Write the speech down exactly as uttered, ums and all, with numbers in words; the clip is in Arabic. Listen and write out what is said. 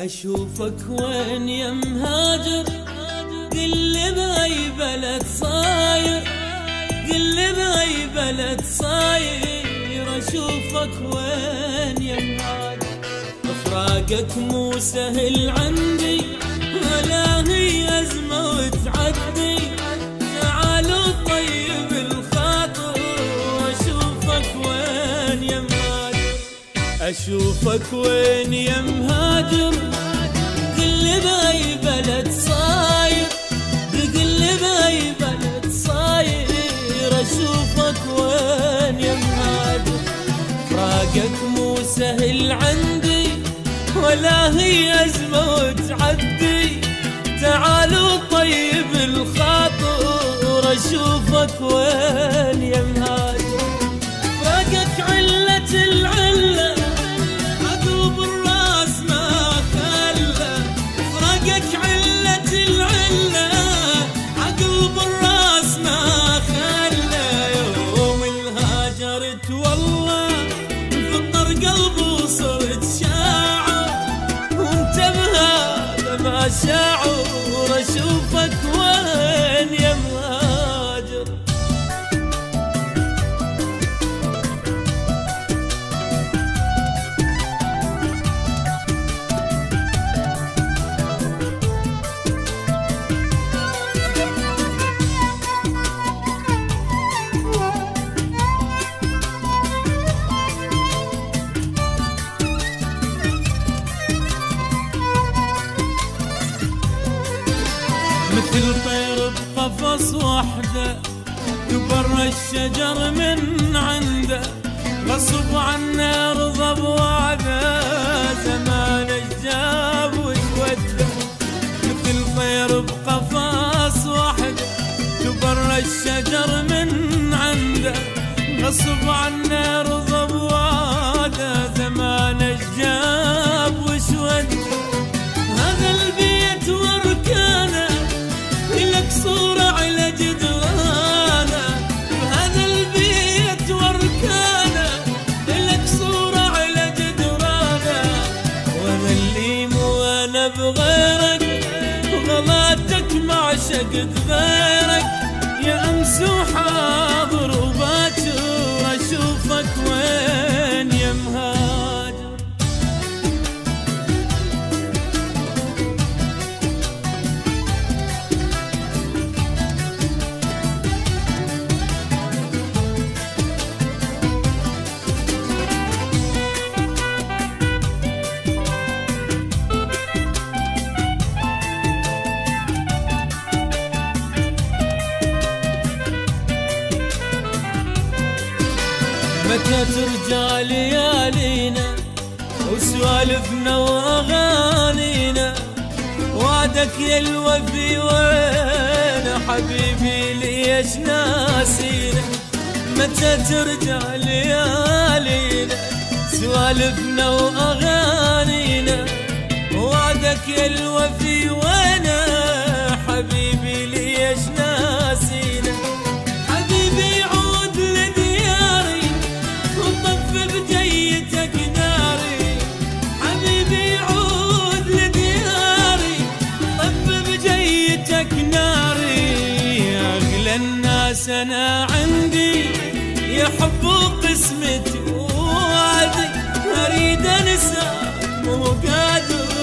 أشوفك وين يا مهاجر، قلي بأي بلد صاير، قلي بأي بلد صاير. أشوفك وين يا مهاجر، فراقك مو سهل عندي ولا هي أزمة وتعدي. تعالوا طيب الخاطر، أشوفك وين يا مهاجر، أشوفك وين يا مهاجر. قلي بأي بلد صاير، قلي بأي بلد صاير. أشوفك وين يا مهاجر، فراقك مو سهل عندي ولا هي أزمة وتعدي. تعالوا طيب الخاطر، أشوفك وين يا مهاجر. فراقك علة العلة، عقب الراس ما خلى. فراقك علة العلة، عقب الراس ما خلى. يوم الهاجرت والله فطر قلبي وصرت شاعر، وانت بهذا ما شاعر. أشوفك وين يا مهاجر. مثل طير بقفص وحده، كبر الشجر من عنده. غصب عنا رضى بوعده، زمان الجاب وجوده. مثل طير بقفص وحده، كبر الشجر من عنده. غصب عنا رضى بوعده، زمان الجاب وجوده. هذا البيت واركانه، لك صورة على جدرانه. بهذا البيت واركانه، لك صورة على جدرانه. وانا اللي مو انا بغيرك، وغلاتك ما عشقت غيرك. يا امس وحاضر وباكر، اشوفك وين يا مهاجر. متى ترجع ليالينا وسوالفنا واغانينا؟ وعدك يا الوفي وين حبيبي ليش ناسينا؟ متى ترجع ليالينا سوالفنا واغانينا؟ وعدك يا الوفي وين حبيبي ليش ناسينا؟ حبيبي عود لدياري وطف بجيتك ناري. حبيبي عود لدياري طف بجيتك ناري. أغلى الناس أنا عندي يحبوا قسمتي ووعدي، أريد أنساك مو قادر.